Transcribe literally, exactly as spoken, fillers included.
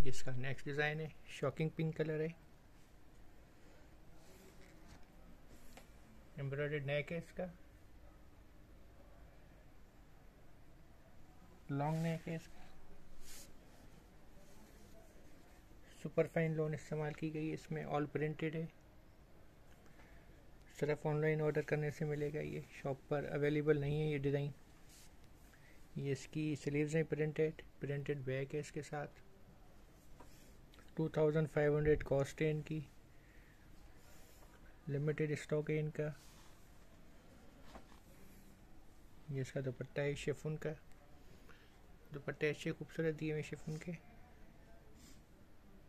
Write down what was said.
जिसका next design है, shocking pink colour है, एम्ब्रॉयडर्ड नेक है इसका, लॉन्ग नेक है इसका, सुपर फाइन लोन इस्तेमाल की गई है इसमें, ऑल प्रिंटेड है। सिर्फ ऑनलाइन ऑर्डर करने से मिलेगा, ये शॉप पर अवेलेबल नहीं है ये डिज़ाइन। ये इसकी स्लीव्स हैं प्रिंटेड, प्रिंटेड बैक है इसके साथ। Two thousand five hundred cost है इनकी, लिमिटेड स्टॉक है इनका। ये इसका दुपट्टा है शिफॉन का, दुपट्टे अच्छे खूबसूरत दिए हुए शिफॉन के।